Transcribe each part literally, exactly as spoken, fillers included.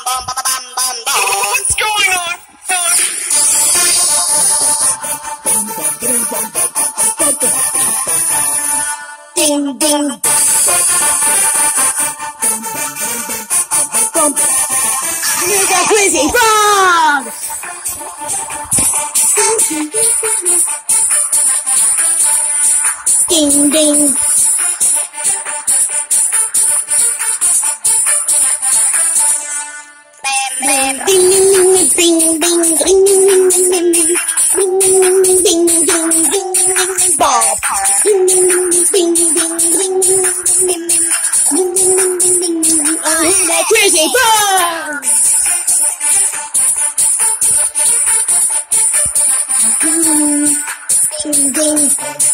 What's going on? Ding ding. Here's a crazy frog. Ding ding. Ding ding ding ding ding ding ding ding ding ding ding Bob. Ding ding ding ding ding ding ding ding. I hear that crazy frog. Ding ding.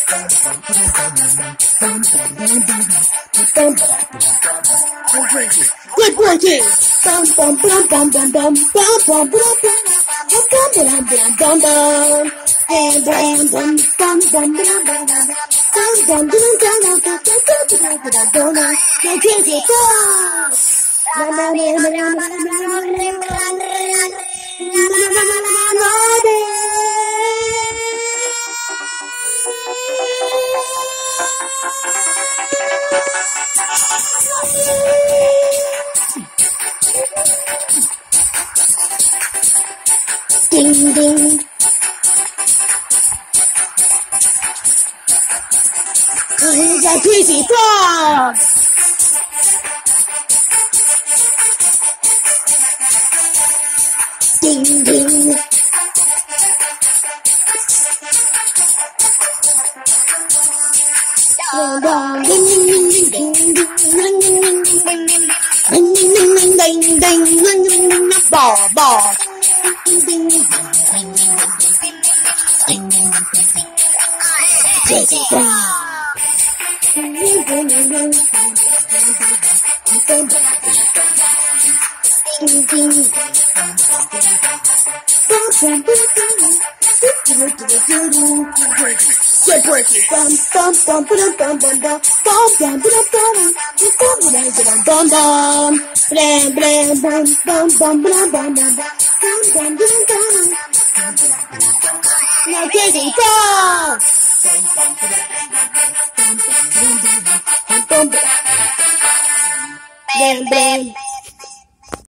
Good working. Bum bum bum bum bum bum bum bum bum bum bum bum bum bum. And bam bum bum bum bum bum bum bum bum bum bum bum bum bum. Now crazy frog. Ding ding. Here's a crazy frog. Ding ding. Dong dong ding ding ding ding ding ding ding ding ding ding ding ding ding. Ball ball. Crazy frog. Get breaky. Bum bum bum bum bum bum bum bum bum bum bum bum bum. Blam blam bum bum bum blam bum bum bum bum bum bum. Now crazy frog. Blam blam.